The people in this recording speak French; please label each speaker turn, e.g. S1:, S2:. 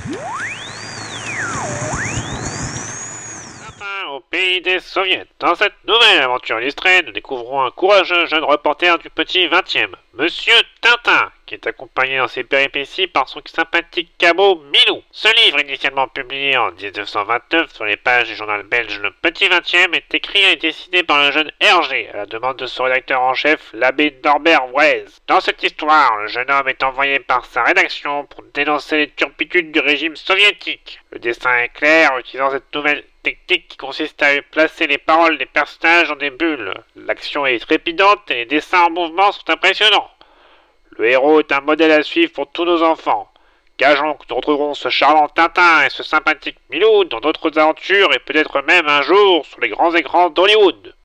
S1: Au pays des soviets. Dans cette nouvelle aventure illustrée, nous découvrons un courageux jeune reporter du petit 20e, Monsieur Tintin, qui est accompagné dans ses péripéties par son sympathique cabot Milou. Ce livre, initialement publié en 1929 sur les pages du journal belge Le Petit 20e, est écrit et dessiné par le jeune Hergé, à la demande de son rédacteur en chef, l'abbé Norbert Weiss. Dans cette histoire, le jeune homme est envoyé par sa rédaction pour dénoncer les turpitudes du régime soviétique. Le dessin est clair, utilisant cette nouvelle technique qui consiste à placer les paroles des personnages dans des bulles. L'action est trépidante et les dessins en mouvement sont impressionnants. Le héros est un modèle à suivre pour tous nos enfants. Gageons que nous retrouverons ce charmant Tintin et ce sympathique Milou dans d'autres aventures et peut-être même un jour sur les grands écrans d'Hollywood.